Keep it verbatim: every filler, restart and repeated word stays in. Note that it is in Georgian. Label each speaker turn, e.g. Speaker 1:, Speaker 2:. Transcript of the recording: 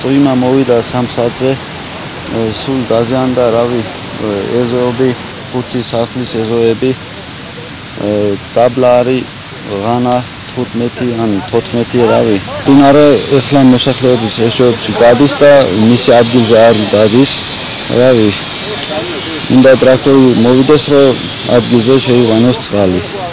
Speaker 1: წვიმა მოვიდა სამ საათზე, სულ დაზიანდა, რავი, ეზოები, ხუთი სახლის ეზოები, დაბლა არის ღანა თხუთმეტი ან თოთხმეტი, რავი. მდინარე ეხლა მოსახლეობის ეზოებში გადის და მისი ადგილზე არ დადის, რავი. უნდა ტრაქტორი მოვიდეს, რომ ადგილზე შეიყვანოს წყალი.